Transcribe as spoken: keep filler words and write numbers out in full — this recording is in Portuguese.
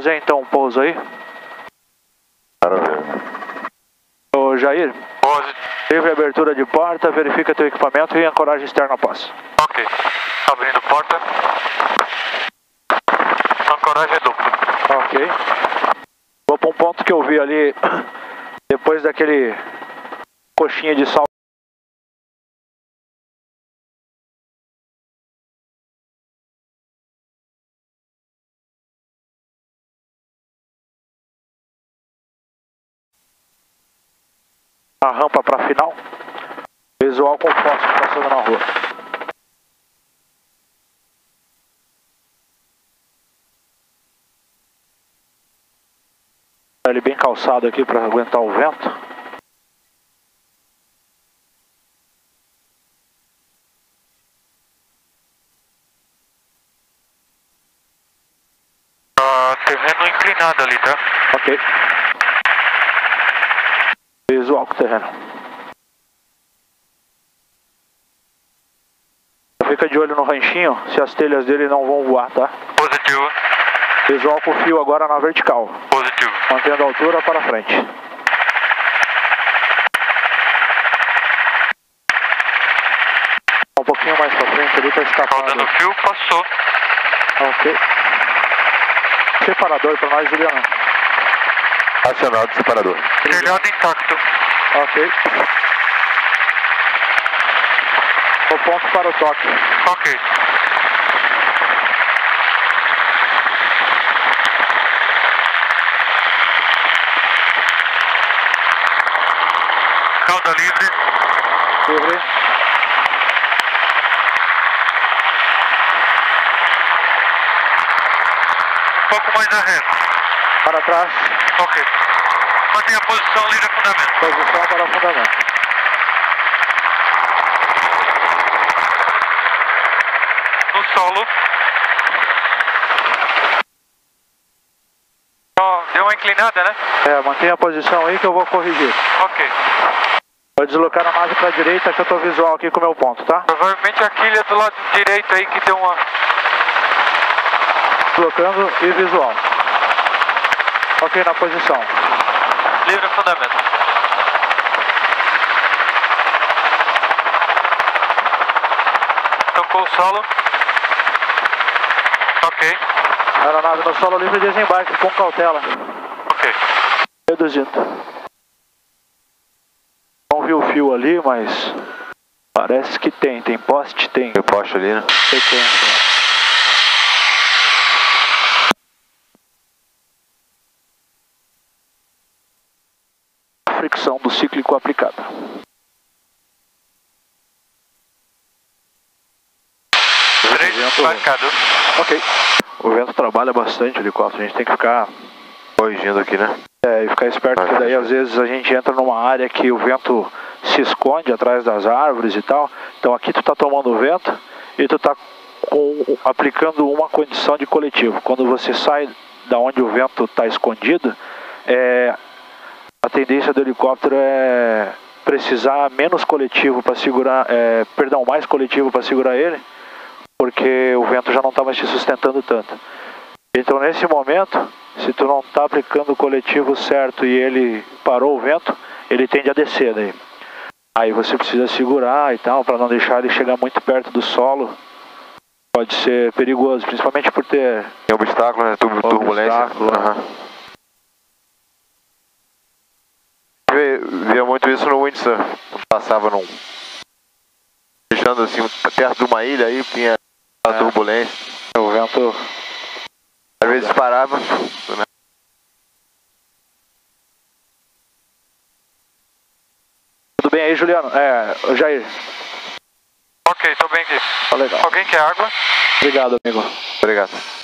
fazer então um pouso aí? Maravilha. Ô Jair, Pose. livre abertura de porta, verifica teu equipamento e ancoragem externa após. Ok. Abrindo porta. Ancoragem é dupla. Ok. Vou para um ponto que eu vi ali, depois daquele coxinha de sal. A rampa para final. Visual com fósforo passando na rua. Ele bem calçado aqui para aguentar o vento. Ah, terreno inclinado ali, tá? Ok. Visual com o terreno. Fica de olho no ranchinho, se as telhas dele não vão voar, tá? Positivo. Visual com o fio agora na vertical. Positivo. Mantendo a altura para frente. Um pouquinho mais para frente ali para escapar. Rodando o fio, passou. Ok. Separador para nós, Juliano. Acionado separador. Telhado intacto. Ok. O ponto para o toque. Ok. Cauda livre. Livre. Um pouco mais a reta. Para trás. Ok. Mantenha a posição livre a fundamento. Posição para o fundamento. No solo. Ó, deu uma inclinada, né? É, mantenha a posição aí que eu vou corrigir. Ok. Vou deslocar a nave para a direita que eu estou visual aqui com o meu ponto, tá? Provavelmente a quilha do lado direito aí que deu uma... Deslocando e visual. Ok, na posição. Livre a fundamento. Tocou o solo. Ok. Aeronave no solo livre, desembarque com cautela. Ok. Reduzindo. Não vi o fio ali, mas parece que tem. Tem poste? Tem. Tem poste ali, né? Tem, tem, tem. Fricção do cíclico aplicada. Três marcado. Ok. O vento trabalha bastante o helicóptero, a gente tem que ficar Corrigindo aqui, né? É, e ficar esperto, porque daí às vezes a gente entra numa área que o vento se esconde atrás das árvores e tal. Então aqui tu tá tomando vento e tu tá com, aplicando uma condição de coletivo. Quando você sai da onde o vento está escondido, é, a tendência do helicóptero é precisar menos coletivo para segurar, é, perdão, mais coletivo para segurar ele, porque o vento já não está mais te sustentando tanto. Então nesse momento, se tu não está aplicando o coletivo certo e ele parou o vento, ele tende a descer daí. Aí você precisa segurar e tal, para não deixar ele chegar muito perto do solo. Pode ser perigoso, principalmente por ter... Tem obstáculo, né? Tur turbulência. Obstáculo, uhum. Via, via muito isso no windsurf. Passava num... Deixando assim, perto de uma ilha, aí vinha a é. turbulência. O vento... Às vezes parava, né? Tudo bem aí, Juliano? É, Jair. Ok, tô bem aqui. Tá legal. Alguém quer água? Obrigado, amigo. Obrigado.